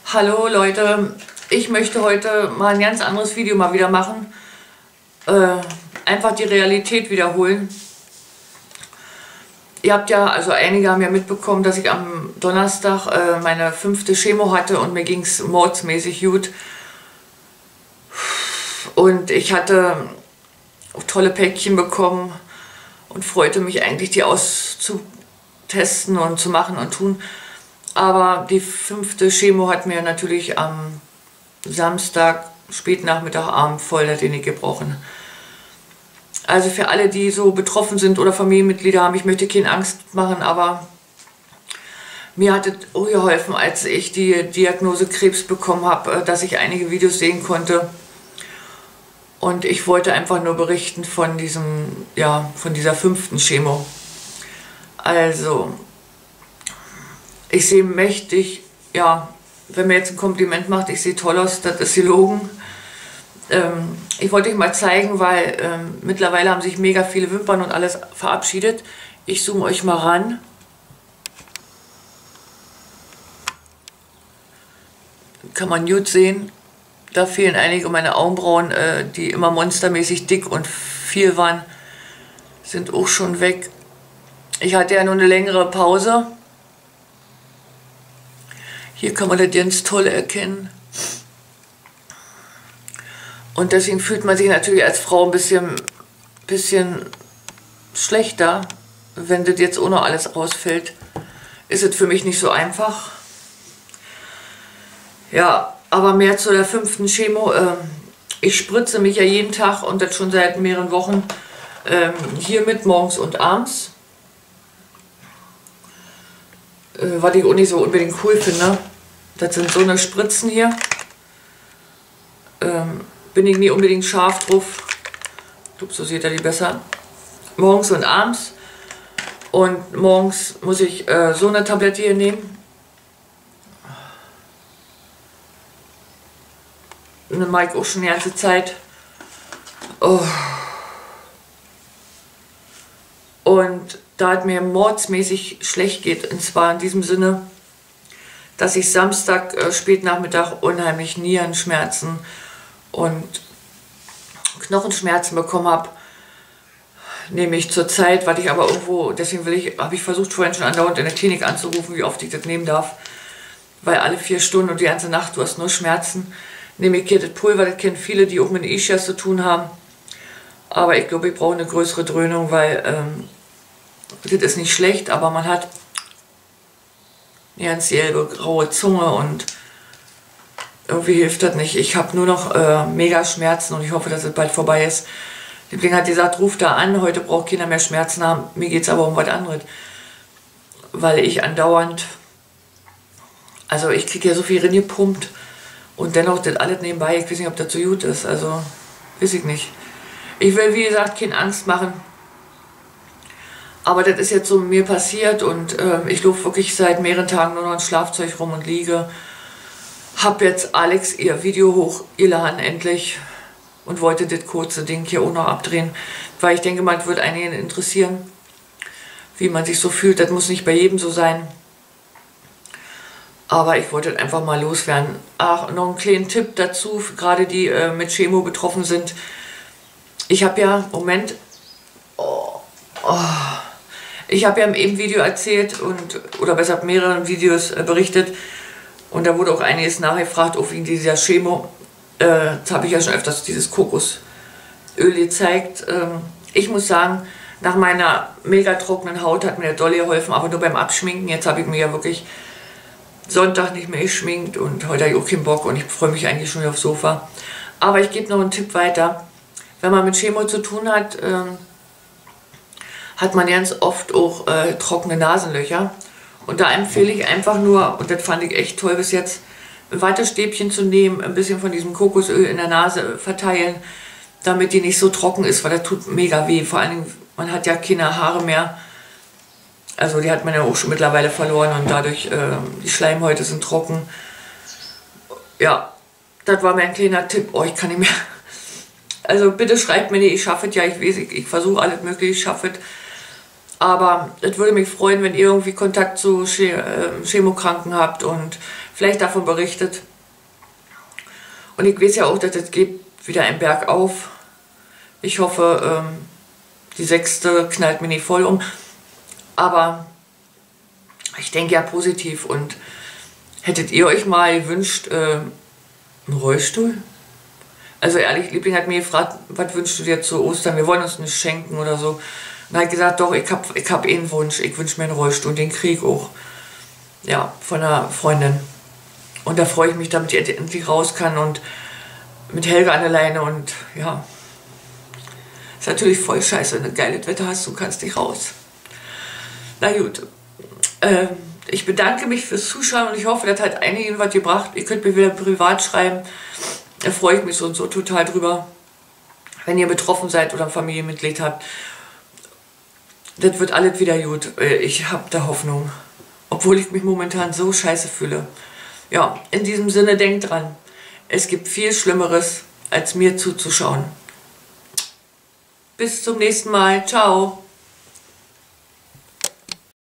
Hallo Leute, ich möchte heute mal ein ganz anderes Video mal wieder machen. Einfach die Realität wiederholen. Ihr habt ja, also einige haben ja mitbekommen, dass ich am Donnerstag meine 5. Chemo hatte und mir ging es mordsmäßig gut. Und ich hatte tolle Päckchen bekommen und freute mich eigentlich, die auszutesten und zu machen und tun. Aber die 5. Chemo hat mir natürlich am Samstag, Spätnachmittagabend voll das Genick gebrochen. Also für alle, die so betroffen sind oder Familienmitglieder haben, ich möchte keine Angst machen, aber mir hat es auch geholfen, als ich die Diagnose Krebs bekommen habe, dass ich einige Videos sehen konnte. Und ich wollte einfach nur berichten von von dieser 5. Chemo. Also, ich sehe mächtig, ja, wenn mir jetzt ein Kompliment macht, ich sehe toll aus, das ist gelogen. Ich wollte euch mal zeigen, weil mittlerweile haben sich mega viele Wimpern und alles verabschiedet. Ich zoome euch mal ran. Kann man gut sehen. Da fehlen einige meiner Augenbrauen, die immer monstermäßig dick und viel waren, sind auch schon weg. Ich hatte ja nur eine längere Pause. Hier kann man das ganz toll erkennen. Und deswegen fühlt man sich natürlich als Frau ein bisschen schlechter, wenn das jetzt ohne alles rausfällt. Ist es für mich nicht so einfach. Ja, aber mehr zu der 5. Chemo. Ich spritze mich ja jeden Tag und das schon seit mehreren Wochen hiermit morgens und abends. Was ich auch nicht so unbedingt cool finde. Das sind so eine Spritzen hier. Bin ich nie unbedingt scharf drauf. Ich glaube, so seht ihr die besser. Morgens und abends. Und morgens muss ich so eine Tablette hier nehmen. Eine mache ich auch schon die ganze Zeit. Oh. Und da es mir mordsmäßig schlecht geht, und zwar in diesem Sinne, dass ich Samstag Spätnachmittag unheimlich Nierenschmerzen und Knochenschmerzen bekommen habe, nehme ich zur Zeit, weil ich aber irgendwo, deswegen habe ich versucht vorhin schon andauernd in der Klinik anzurufen, wie oft ich das nehmen darf, weil alle 4 Stunden und die ganze Nacht, du hast nur Schmerzen, nehme ich hier das Pulver, das kennen viele, die auch mit Ischias zu tun haben, aber ich glaube, ich brauche eine größere Dröhnung, weil das ist nicht schlecht, aber man hat eine ganz gelbe, graue Zunge und irgendwie hilft das nicht. Ich habe nur noch mega Schmerzen und ich hoffe, dass es bald vorbei ist. Die Liebling hat gesagt, ruf da an, heute braucht keiner mehr Schmerzen haben. Mir geht es aber um was anderes. Weil ich andauernd, also ich kriege ja so viel reingepumpt und dennoch das alles nebenbei, ich weiß nicht, ob das so gut ist, also weiß ich nicht. Ich will, wie gesagt, keine Angst machen. Aber das ist jetzt so mir passiert und ich laufe wirklich seit mehreren Tagen nur noch im Schlafzeug rum und liege. Hab jetzt Alex ihr Video hochgeladen endlich und wollte das kurze Ding hier auch noch abdrehen, weil ich denke mal, es wird einigen interessieren, wie man sich so fühlt. Das muss nicht bei jedem so sein. Aber ich wollte einfach mal loswerden. Ach, noch einen kleinen Tipp dazu, gerade die mit Chemo betroffen sind. Ich habe ja, Moment, ich habe ja im eben Video erzählt oder besser mehreren Videos berichtet und da wurde auch einiges nachgefragt, auch wegen dieser Chemo. Jetzt habe ich ja schon öfters dieses Kokosöl gezeigt. Ich muss sagen, nach meiner mega trockenen Haut hat mir der doll geholfen, aber nur beim Abschminken. Jetzt habe ich mir ja wirklich Sonntag nicht mehr geschminkt und heute habe ich auch keinen Bock und ich freue mich eigentlich schon aufs Sofa. Aber ich gebe noch einen Tipp weiter. Wenn man mit Chemo zu tun hat, hat man ganz oft auch trockene Nasenlöcher. Und da empfehle ich einfach nur, und das fand ich echt toll bis jetzt, ein Wattestäbchen zu nehmen, ein bisschen von diesem Kokosöl in der Nase verteilen, damit die nicht so trocken ist, weil das tut mega weh. Vor allen Dingen, man hat ja keine Haare mehr. Also die hat man ja auch schon mittlerweile verloren und dadurch, die Schleimhäute sind trocken. Ja, das war mein kleiner Tipp. Oh, ich kann nicht mehr. Also bitte schreibt mir nicht, ich schaffe es ja, ich weiß, ich versuche alles mögliche, ich schaffe es. Aber es würde mich freuen, wenn ihr irgendwie Kontakt zu Chemokranken habt und vielleicht davon berichtet. Und ich weiß ja auch, dass es geht wieder ein Berg auf. Ich hoffe, die 6. knallt mir nicht voll um. Aber ich denke ja positiv. Und hättet ihr euch mal gewünscht, einen Rollstuhl? Also ehrlich, Liebling hat mir gefragt, was wünschst du dir zu Ostern? Wir wollen uns nicht schenken oder so. Und er hat gesagt, doch, ich hab einen Wunsch. Ich wünsche mir einen Rollstuhl, den Krieg auch. Ja, von einer Freundin. Und da freue ich mich, damit ich endlich raus kann und mit Helga an der Leine und ja. Ist natürlich voll scheiße, wenn du geiles Wetter hast und kannst nicht raus. Na gut. Ich bedanke mich fürs Zuschauen und ich hoffe, das hat einigen was gebracht. Ihr könnt mir wieder privat schreiben. Da freue ich mich so und so total drüber. Wenn ihr betroffen seid oder ein Familienmitglied habt. Das wird alles wieder gut. Ich habe da Hoffnung. Obwohl ich mich momentan so scheiße fühle. Ja, in diesem Sinne, denkt dran. Es gibt viel Schlimmeres, als mir zuzuschauen. Bis zum nächsten Mal. Ciao.